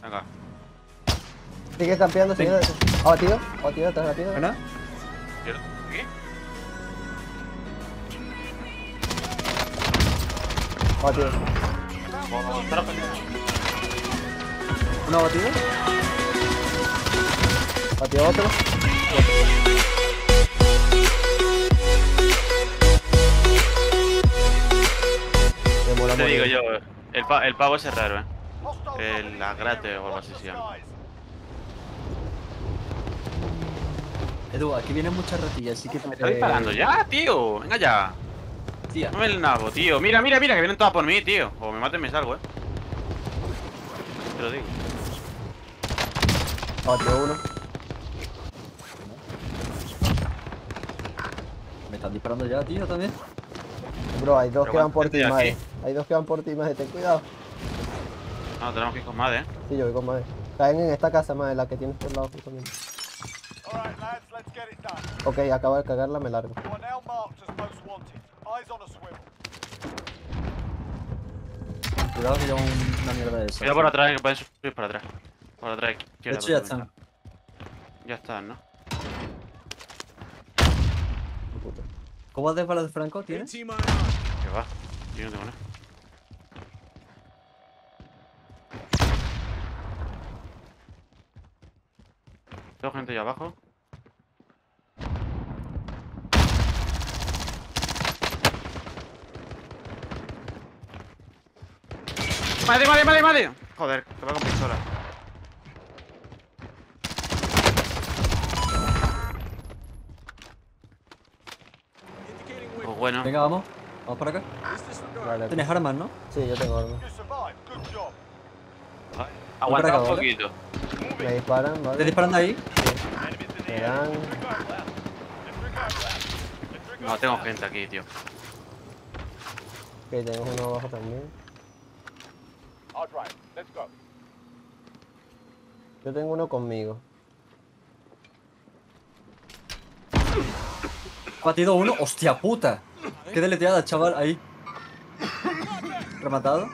Venga. Sigue campeando, sigue. Abatido detrás de la piedra. ¿Buena? ¿Aquí? Abatido. ¿Uno abatido? Abatido otro. Me mola Te morir. digo yo, el pavo ese es raro, El agrate o algo así se llama. Edu, aquí vienen muchas ratillas, así que te Está disparando ya, tío. Venga ya. Tía. No me el nabo, tío. Mira, que vienen todas por mí, tío. O me maten, me salgo, Te lo digo. Abatido uno. Me están disparando ya, tío, también. Bro, hay dos Pero que van por ti, mantente madre. aquí. Hay dos que van por ti, madre. Ten cuidado. No, tenemos que ir con más, Sí, yo voy con madre. Caen en esta casa, madre, la que tienes por el lado justamente. Alright, lads, let's get it done. Ok, acabo de cagarla, me largo. You are now marked as most wanted. Eyes on a swivel. Cuidado que lleva una mierda de esa. Cuidado por atrás, que pueden subir por atrás. Por atrás, De izquierda. hecho ya por están. Ya están, ¿no? ¿Cómo de balas de Franco tienes? Que va. Yo no tengo nada. Tengo gente allá abajo. ¡Madre! Joder, que va con pistola. Pues bueno. Venga, vamos. Vamos para acá. Vale, Tienes armas, ¿no? sí, yo tengo armas. You survived. Good job. Aguanta acá, un ¿vale? poquito. Me disparan, ¿Te ¿vale? disparan de ahí? Me dan. No, tengo gente aquí, tío. Ok, tenemos uno abajo también. Alright, let's go. Yo tengo uno conmigo. Batido uno. ¡Hostia puta! Qué deleteada, chaval, ahí. Rematado.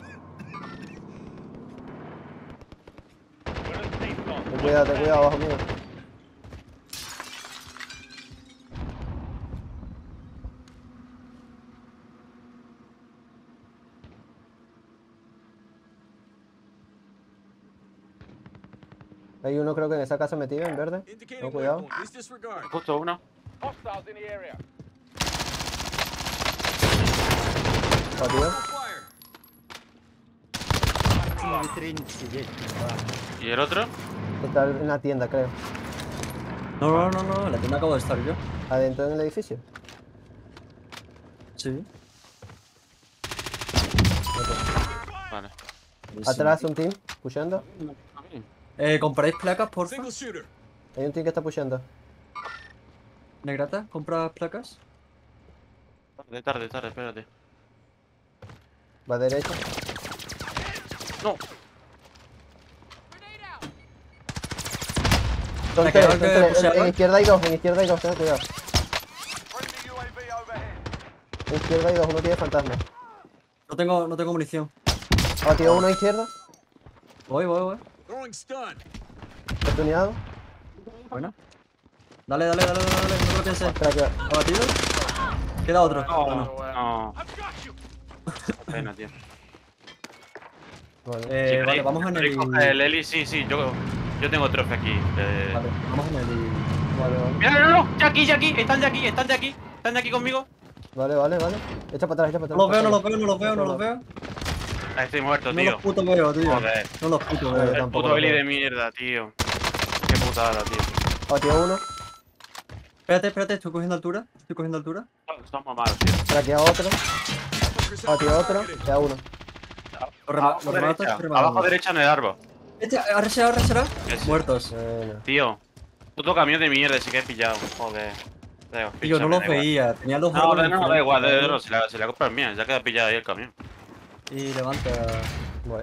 Ten cuidado abajo mío. Hay uno creo que en esa casa metido en verde. No, cuidado. Justo uno. Hostiles in the area. Batido. ¿Y el otro? Está en la tienda, creo. No, en la tienda acabo de estar yo. Adentro en el edificio. Sí. Vale. Atrás un team, pushando. ¿Compráis placas, porfa? Hay un team que está pushando. Negrata, ¿compras placas? Tarde, espérate. Va a derecha. No. Son Me tres, quedo son que tres. pusheaba. En izquierda hay dos, ten cuidado. Friendly UAV overhead. En izquierda hay dos, uno tiene fantasma. No tengo munición. Abatido uno a izquierda. Voy. Oportunidad. Buena. Dale, no te lo pienses. Espera que ¿Abatido? Queda otro. No. Qué pena, tío. vale. Vale, vamos en ¿Queréis coger el Eli? Sí, yo tengo trofeo aquí. Vale, vamos en el... Vale. Mira, no, ya aquí, están de aquí conmigo. Vale. Echa para atrás. No los veo. Ahí estoy muerto, No tío. los puto veo, tío. Joder. No los puto Joder, veo. El tampoco puto lo Eli veo. de mierda, tío. Qué putada, tío. Abatido uno. Espérate, estoy cogiendo altura. Somos malos, tío. Craqueado otro. Abatido otro. Queda uno. Abajo remato, derecha, estoy rematando. abajo derecha en el árbol. Arreserá. Ese. Muertos. Bueno. Tío, puto camión de mierda, sí que he pillado. Joder. Tío, no los veía. Tenía dos No, árboles da enfrente. igual, se la compra el mía, ya queda pillado ahí el camión. Y levanta... Bueno.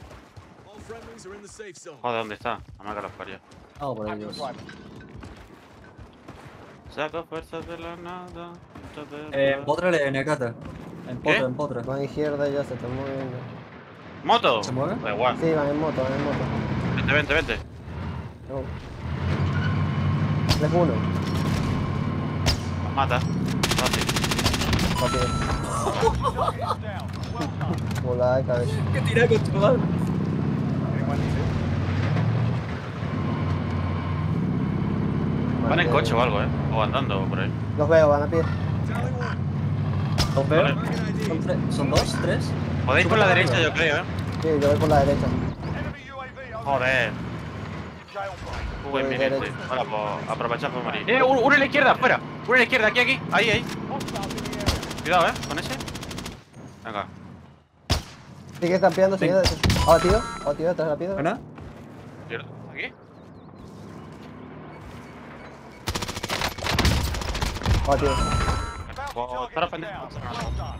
Joder, ¿dónde está? Vamos a los parios. Vamos por ellos. Saco fuerzas de la nada. Empótrale, Negrata. ¿Qué? Empotra. Van a izquierda ya se están moviendo. ¿Moto? ¿Se mueve? Da igual. Sí, van en moto, van en moto. Vente, vente, vente. No. 3-1. Nos mata. Fácil. Rápido. Target is down. Well done. Volada de cabeza. ¿Qué tira con tu madre? Van en coche o algo, O andando por ahí. Los veo, van a pie. ¿Los veo? Vale. ¿Son dos? ¿Tres? Podéis por la derecha, yo creo, Sí, yo voy por la derecha. Enemy UAV over. Joder. Jailbreak. Uy, mi Voy gente. derecha. Ahora, pues aprovechar por morir. Uno en la izquierda, fuera. Uno en la izquierda, aquí, aquí. Ahí, ahí. Hostiles in the area. Cuidado, con ese. Venga. Sigue campeando, sigue. Abatido detrás de la piedra. ¿Buena? ¿Aquí? Abatido. Pues Bounty estará target is pendiente. down. Well done.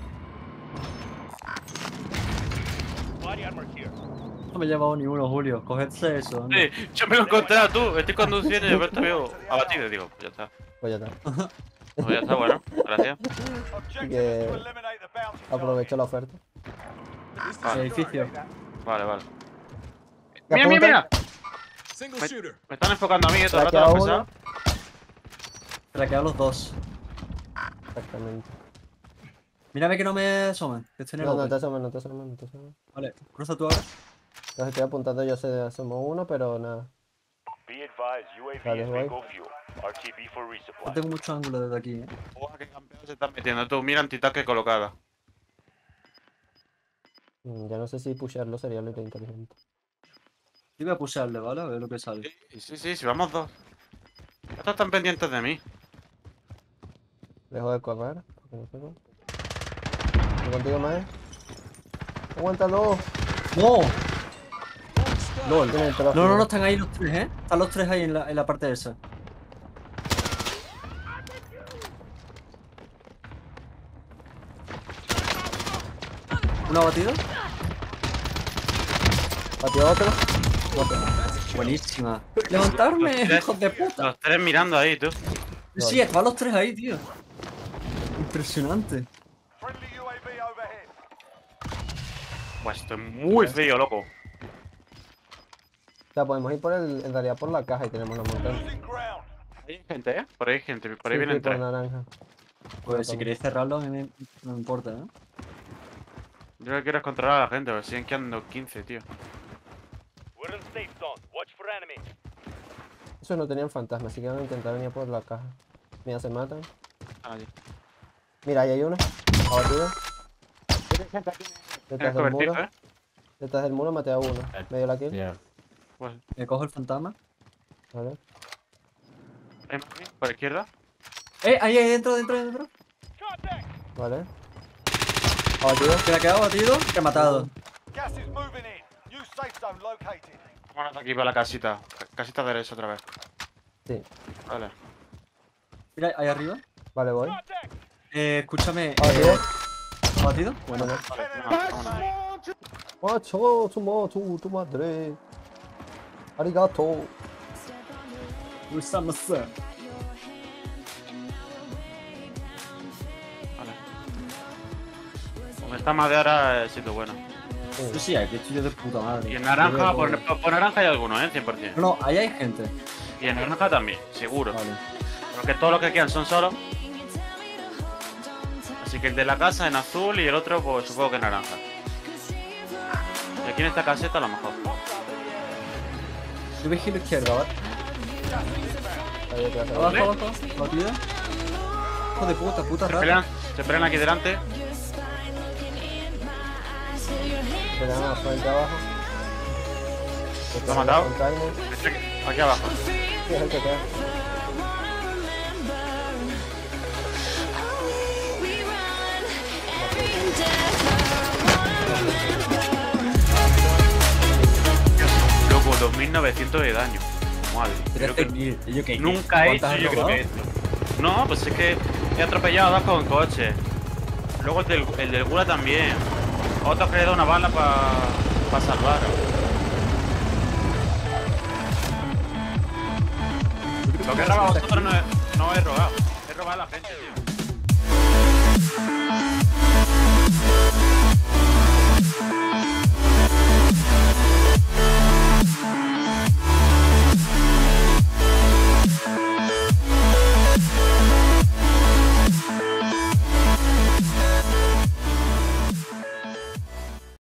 No me he llevado ni uno, Julio. Cogedse eso. anda. Sí, yo me lo he encontrado tú. Estoy conduciendo y de repente veo abatido. Digo, pues ya está. Pues ya está. Pues ya está, bueno. Gracias. Objective is to eliminate the bounty Aprovecho la oferta. El edificio. Vale, vale. ¿Qué Mira, mira, mira. Single Me, shooter. me están enfocando a mí, todo el rato Traqueado lo uno. pesado. Traqueado los dos. Exactamente. Mírame que no me asomen. Que estoy en el No, no open. te asomes, no te asomes, no te asomes. Vale, cruza tú ahora. Los estoy apuntando, yo sé de asomo uno, pero nada. Be advised, UAV Vale, is voy. bingo fuel. RTB for No resupply. tengo mucho ángulo desde aquí, Joder, qué campeón se está metiendo tú. Mira antitanque colocada. Ya no sé si pusharlo sería lo inteligente. Yo voy a pushearle, ¿vale? A ver lo que sale. Sí, vamos dos. Estos están pendientes de mí. Dejo de correr, porque no sé cómo. ¿Estoy contigo, Mae? ¡Aguántalo! ¡No! LOL. Tiene el pelo No, azul. están ahí los tres, Están los tres ahí en la parte esa. ¿Uno abatido? Batió otro. Buenísima. ¡Levantarme, Los tres- hijos de puta! Los tres mirando ahí, tú. Sí, estaban los tres ahí, tío. Impresionante. Friendly UAV overhead. Buah, esto es muy feo, loco. O sea, podemos ir por en realidad por la caja y tenemos la montaña. Losing ground. Ahí hay gente, Por ahí hay gente, por ahí Sí, vienen sí, por tres. naranja. Pues si queréis cerrarlo, a mí no me importa, ¿eh? Yo lo que quiero es controlar a la gente, porque siguen quedando 15, tío. We're in safe zone. Watch for enemies. Esos no tenían fantasma, así que van a intentar venir por la caja. Mira, se matan. Están allí. Mira, ahí hay uno. Abatido. Tienes gente aquí en Detrás el del cobertizo, muro. Detrás del muro maté a uno. Me dio la kill. Pues, Me cojo el fantasma. Vale. ¿hay más aquí? ¿Por la izquierda? Ahí, dentro. Contact. Vale. Abatido. Que le ha quedado abatido, que ha matado. Gas is moving in. New safe zone located. Vámonos aquí para la casita. Casita derecha otra vez. Sí. Vale. Mira, ahí arriba. Vale, voy. Contact. Escúchame. Abatido. ¿Abatido? Bueno, no. Vale, vámonos. Macho, tu madre. Arigato. Usamos-se. Vale. Con esta madera es sitio bueno. Sí, sí, aquí estoy yo de puta madre. Y en naranja, por naranja hay algunos, 100%. No, ahí hay gente. Y en naranja también, seguro. Vale. Porque todos los que quedan son solos. Así que el de la casa en azul y el otro, pues supongo que en naranja. Y aquí en esta caseta a lo mejor. Yo vigilo izquierda, ¿vale? Ahí detrás. Abajo. Batido. Hijo de puta rata. Se pelean aquí delante. Se le dan a la frente abajo. ¿Lo ha matado? Container. Aquí abajo. Sí, es el que queda. Loco, 2900 de daño. Madre. Creo que 13.000. ¿Y yo qué? nunca he ¿Cuántas hecho has yo creo robado? que esto. No, pues es que he atropellado a dos con coche. Luego el del Gula también. Otro que le he dado una bala para salvar. Lo que he robado a vosotros no he robado. He robado a la gente, tío.